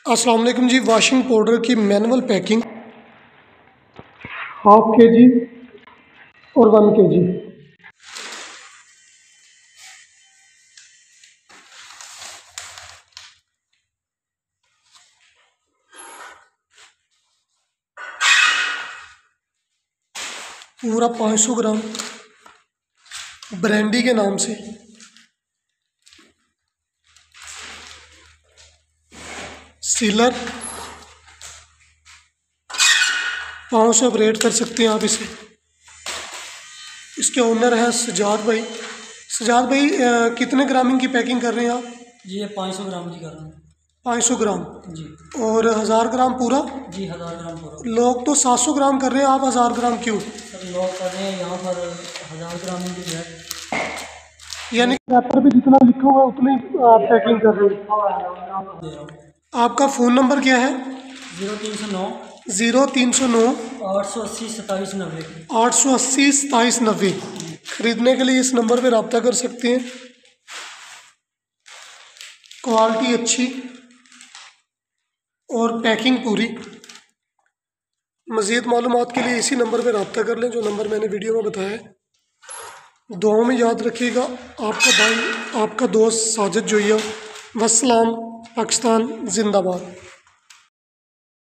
अस्सलाम वालेकुम जी। वॉशिंग पाउडर की मैनुअल पैकिंग 1/2 kg और 1 kg। पूरा 500 ग्राम ब्रांडी के नाम से। सीलर 500 रेट कर सकते हैं आप इसे। इसके ओनर हैं सजाद भाई। सजाद भाई कितने ग्रामिंग की पैकिंग कर रहे हैं आप? जी ये 500 ग्राम की कर रहा हूँ। 500 ग्राम जी और 1000 ग्राम पूरा? जी 1000 ग्राम पूरा। लोग तो 700 ग्राम कर रहे हैं, आप 1000 ग्राम क्यों? सर लोग कर रहे हैं यहाँ पर 1000 ग्राम की जो है। यानी रैपर पे जितना लिखा हुआ है उतनी आप पैकिंग कर रहे हैं। दे रहा हूँ। आपका फ़ोन नंबर क्या है? 0309 0309 880 2790। 880 2790। ख़रीदने के लिए इस नंबर पर रब्ता कर सकते हैं। क्वालिटी अच्छी और पैकिंग पूरी। मज़ीद मालूमात के लिए इसी नंबर पर रब्ता कर लें जो नंबर मैंने वीडियो में बताया है। दुआओं में याद रखिएगा। आपका भाई, आपका दोस्त साजिद जोइया। वस्सलाम। पाकिस्तान जिंदाबाद।